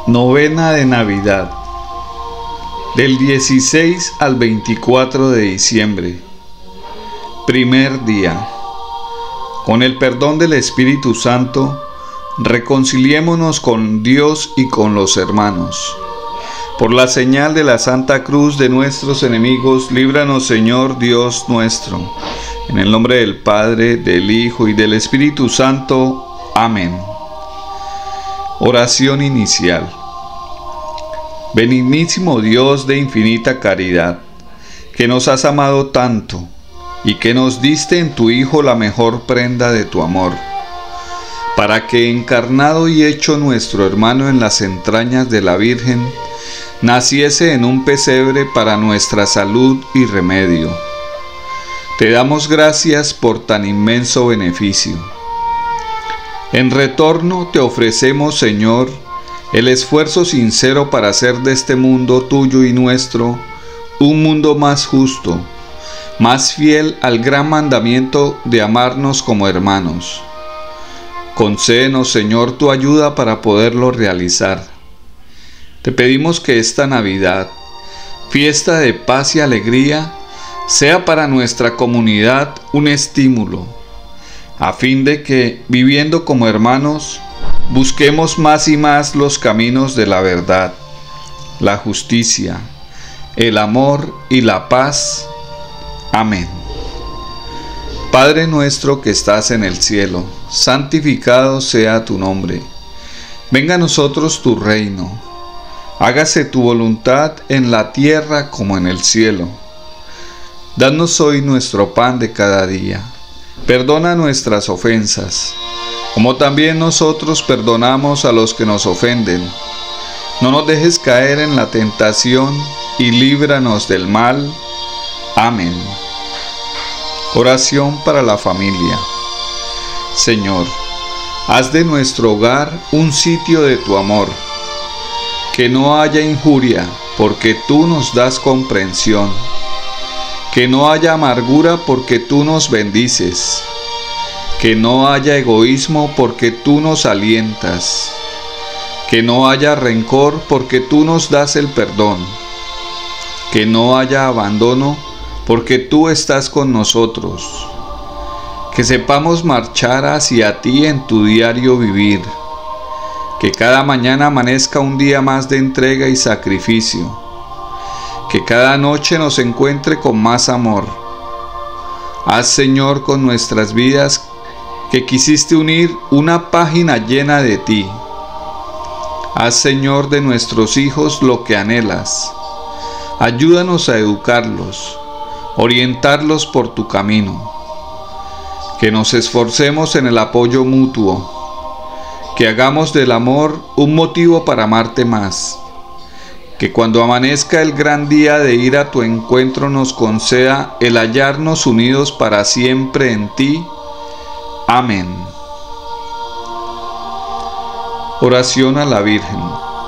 Novena de Navidad, del 16 al 24 de diciembre. Primer día. Con el perdón del Espíritu Santo, reconciliémonos con Dios y con los hermanos. Por la señal de la Santa Cruz de nuestros enemigos, líbranos, Señor Dios nuestro. En el nombre del Padre, del Hijo y del Espíritu Santo. Amén. Oración inicial. Benignísimo Dios de infinita caridad, que nos has amado tanto y que nos diste en tu Hijo la mejor prenda de tu amor, para que, encarnado y hecho nuestro hermano en las entrañas de la Virgen, naciese en un pesebre para nuestra salud y remedio. Te damos gracias por tan inmenso beneficio. En retorno te ofrecemos, Señor, el esfuerzo sincero para hacer de este mundo tuyo y nuestro un mundo más justo, más fiel al gran mandamiento de amarnos como hermanos. Concédenos, Señor, tu ayuda para poderlo realizar. Te pedimos que esta Navidad, fiesta de paz y alegría, sea para nuestra comunidad un estímulo, a fin de que, viviendo como hermanos, busquemos más y más los caminos de la verdad, la justicia, el amor y la paz. Amén. Padre nuestro que estás en el cielo, santificado sea tu nombre. Venga a nosotros tu reino. Hágase tu voluntad en la tierra como en el cielo. Danos hoy nuestro pan de cada día. Perdona nuestras ofensas, como también nosotros perdonamos a los que nos ofenden. No nos dejes caer en la tentación y líbranos del mal. Amén. Oración para la familia. Señor, haz de nuestro hogar un sitio de tu amor. Que no haya injuria, porque tú nos das comprensión. Que no haya amargura, porque tú nos bendices. Que no haya egoísmo, porque tú nos alientas. Que no haya rencor, porque tú nos das el perdón. Que no haya abandono, porque tú estás con nosotros. Que sepamos marchar hacia ti en tu diario vivir. Que cada mañana amanezca un día más de entrega y sacrificio. Que cada noche nos encuentre con más amor. Haz, Señor, con nuestras vidas que quisiste unir una página llena de ti. Haz, Señor, de nuestros hijos lo que anhelas. Ayúdanos a educarlos, orientarlos por tu camino. Que nos esforcemos en el apoyo mutuo. Que hagamos del amor un motivo para amarte más. Que cuando amanezca el gran día de ir a tu encuentro nos conceda el hallarnos unidos para siempre en ti. Amén. Oración a la Virgen.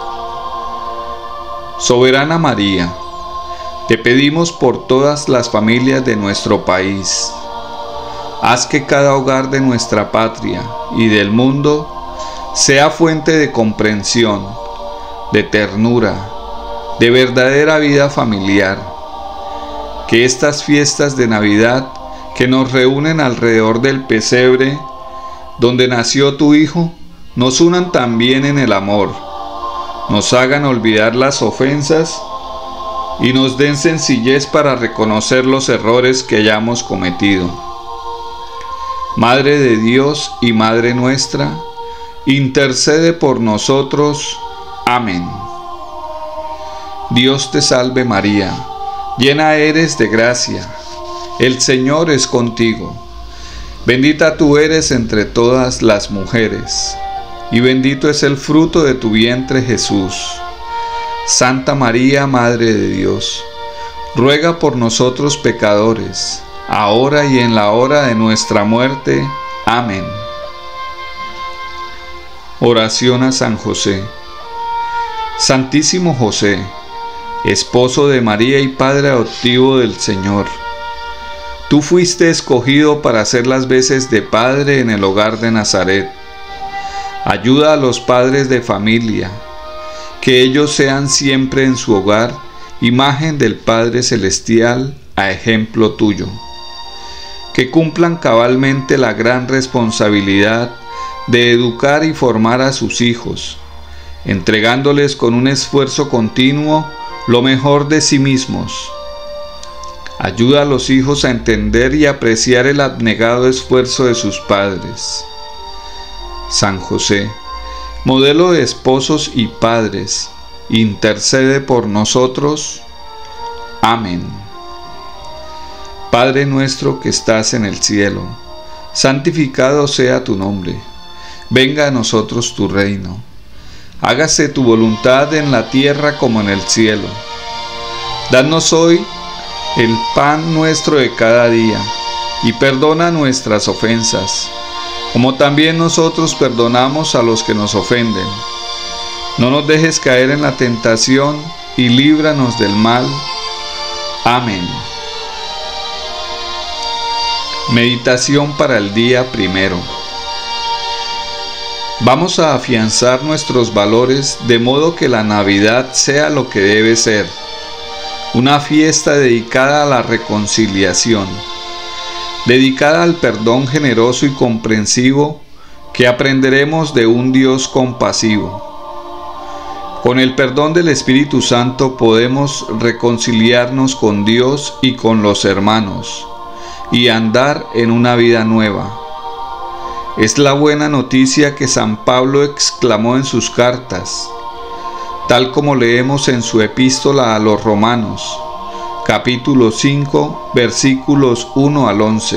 Soberana María, te pedimos por todas las familias de nuestro país. Haz que cada hogar de nuestra patria y del mundo sea fuente de comprensión, de ternura, de verdadera vida familiar. Que estas fiestas de Navidad que nos reúnen alrededor del pesebre donde nació tu Hijo, nos unan también en el amor, nos hagan olvidar las ofensas y nos den sencillez para reconocer los errores que hayamos cometido. Madre de Dios y Madre nuestra, intercede por nosotros. Amén. Dios te salve María, llena eres de gracia, el Señor es contigo. Bendita tú eres entre todas las mujeres, y bendito es el fruto de tu vientre Jesús. Santa María, Madre de Dios, ruega por nosotros pecadores, ahora y en la hora de nuestra muerte. Amén. Oración a San José. Santísimo José, esposo de María y padre adoptivo del Señor, tú fuiste escogido para hacer las veces de padre en el hogar de Nazaret. Ayuda a los padres de familia que ellos sean siempre en su hogar imagen del Padre Celestial a ejemplo tuyo. Que cumplan cabalmente la gran responsabilidad de educar y formar a sus hijos, entregándoles con un esfuerzo continuo lo mejor de sí mismos. Ayuda a los hijos a entender y apreciar el abnegado esfuerzo de sus padres. San José, modelo de esposos y padres, intercede por nosotros. Amén. Padre nuestro que estás en el cielo, santificado sea tu nombre. Venga a nosotros tu reino. Hágase tu voluntad en la tierra como en el cielo. Danos hoy el pan nuestro de cada día, y perdona nuestras ofensas, como también nosotros perdonamos a los que nos ofenden. No nos dejes caer en la tentación, y líbranos del mal. Amén. Meditación para el día primero. Vamos a afianzar nuestros valores de modo que la Navidad sea lo que debe ser, una fiesta dedicada a la reconciliación, dedicada al perdón generoso y comprensivo que aprenderemos de un Dios compasivo. Con el perdón del Espíritu Santo podemos reconciliarnos con Dios y con los hermanos y andar en una vida nueva. Es la buena noticia que San Pablo exclamó en sus cartas, tal como leemos en su epístola a los Romanos, capítulo 5, versículos 1 al 11.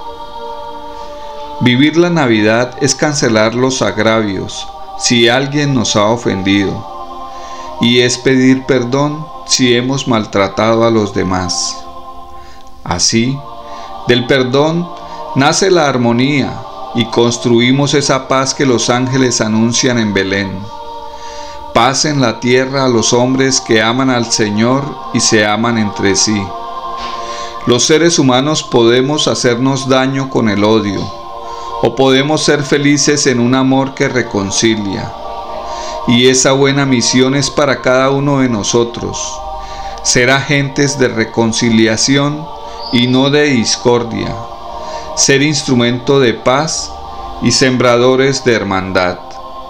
Vivir la Navidad es cancelar los agravios si alguien nos ha ofendido, y es pedir perdón si hemos maltratado a los demás. Así, del perdón nace la armonía y construimos esa paz que los ángeles anuncian en Belén. Paz en la tierra a los hombres que aman al Señor y se aman entre sí. Los seres humanos podemos hacernos daño con el odio, o podemos ser felices en un amor que reconcilia. Y esa buena misión es para cada uno de nosotros, ser agentes de reconciliación y no de discordia, ser instrumento de paz y sembradores de hermandad.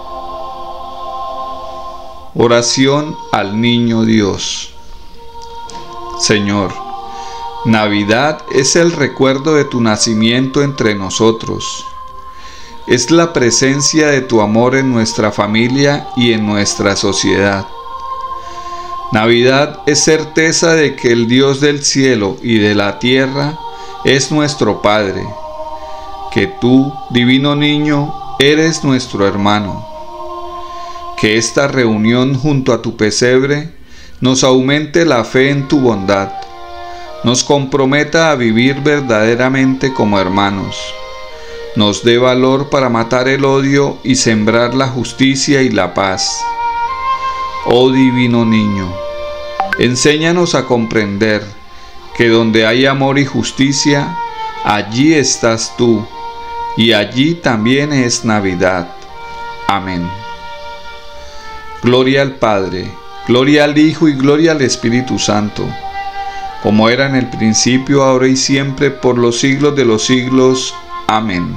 Oración al Niño Dios. Señor, Navidad es el recuerdo de tu nacimiento entre nosotros. Es la presencia de tu amor en nuestra familia y en nuestra sociedad. Navidad es certeza de que el Dios del cielo y de la tierra es nuestro Padre, que tú, divino niño, eres nuestro hermano. Que esta reunión junto a tu pesebre nos aumente la fe en tu bondad, nos comprometa a vivir verdaderamente como hermanos, nos dé valor para matar el odio y sembrar la justicia y la paz. Oh divino niño, enséñanos a comprender que donde hay amor y justicia, allí estás tú, y allí también es Navidad. Amén. Gloria al Padre, gloria al Hijo y gloria al Espíritu Santo, como era en el principio, ahora y siempre, por los siglos de los siglos. Amén.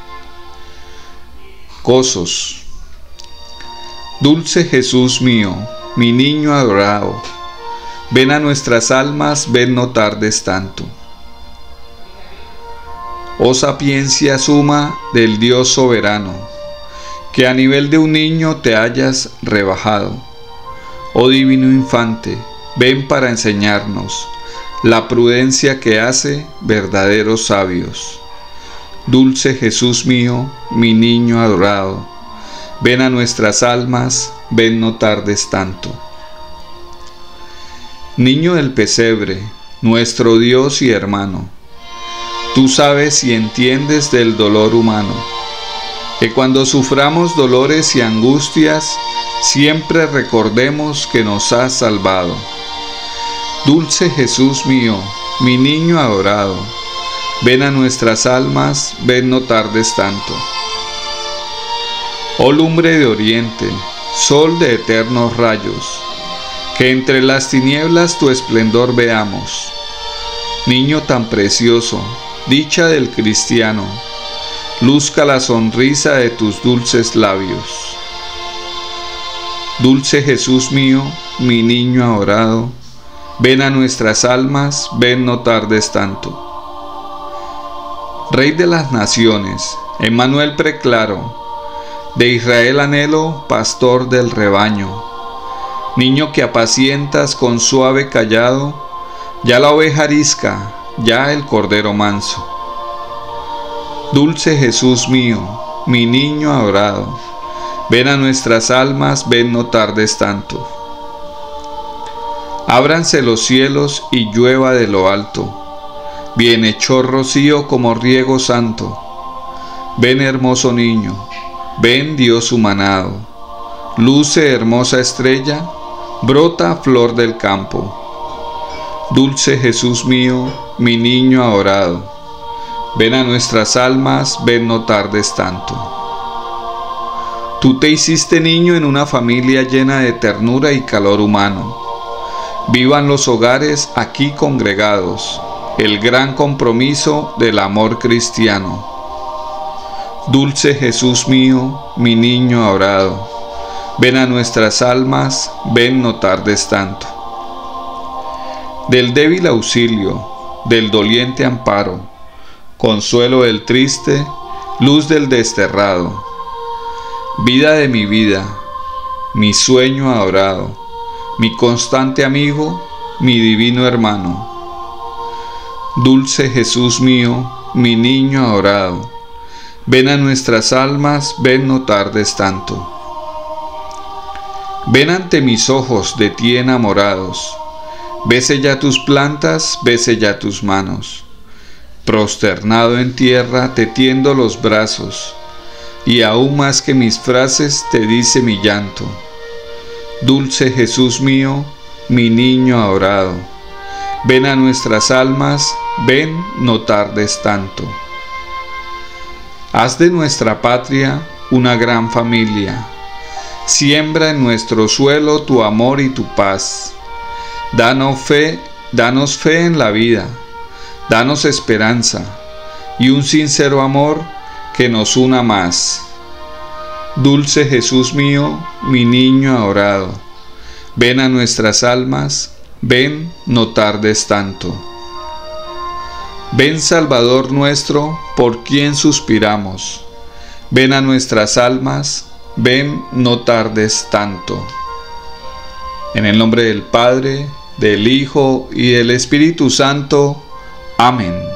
Gozos. Dulce Jesús mío, mi niño adorado, ven a nuestras almas, ven no tardes tanto. Oh sapiencia suma del Dios soberano, que a nivel de un niño te hayas rebajado. Oh divino infante, ven para enseñarnos la prudencia que hace verdaderos sabios. Dulce Jesús mío, mi niño adorado, ven a nuestras almas, ven no tardes tanto. Niño del pesebre, nuestro Dios y hermano, tú sabes y entiendes del dolor humano, que cuando suframos dolores y angustias, siempre recordemos que nos has salvado. Dulce Jesús mío, mi niño adorado, ven a nuestras almas, ven no tardes tanto. Oh lumbre de oriente, sol de eternos rayos, que entre las tinieblas tu esplendor veamos. Niño tan precioso, dicha del cristiano, luzca la sonrisa de tus dulces labios. Dulce Jesús mío, mi niño adorado, ven a nuestras almas, ven no tardes tanto. Rey de las naciones, Emmanuel preclaro, de Israel anhelo, pastor del rebaño. Niño que apacientas con suave callado, ya la oveja arisca, ya el cordero manso. Dulce Jesús mío, mi niño adorado, ven a nuestras almas, ven no tardes tanto. Ábranse los cielos y llueva de lo alto, bienhechor rocío como riego santo. Ven hermoso niño, ven Dios humanado, luce hermosa estrella, brota flor del campo. Dulce Jesús mío, mi niño adorado, ven a nuestras almas, ven no tardes tanto. Tú te hiciste niño en una familia llena de ternura y calor humano. Vivan los hogares aquí congregados, el gran compromiso del amor cristiano. Dulce Jesús mío, mi niño adorado, ven a nuestras almas, ven no tardes tanto. Del débil auxilio, del doliente amparo, consuelo del triste, luz del desterrado. Vida de mi vida, mi sueño adorado, mi constante amigo, mi divino hermano. Dulce Jesús mío, mi niño adorado, ven a nuestras almas, ven no tardes tanto. Ven ante mis ojos de ti enamorados, bese ya tus plantas, bese ya tus manos. Prosternado en tierra te tiendo los brazos, y aún más que mis frases te dice mi llanto. Dulce Jesús mío, mi niño adorado, ven a nuestras almas, ven no tardes tanto. Haz de nuestra patria una gran familia, siembra en nuestro suelo tu amor y tu paz. Danos fe en la vida, danos esperanza y un sincero amor que nos una más. Dulce Jesús mío, mi niño adorado, ven a nuestras almas, ven no tardes tanto. Ven Salvador nuestro, por quien suspiramos, ven a nuestras almas, ven no tardes tanto. En el nombre del Padre, del Hijo y del Espíritu Santo. Amén.